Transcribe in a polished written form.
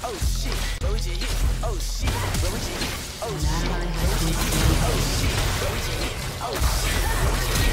Oh shit, where would you hit? Oh shit, where would you hit? Oh shit, where would you hit? Oh shit, where would you hit? Oh shit, where would you hit?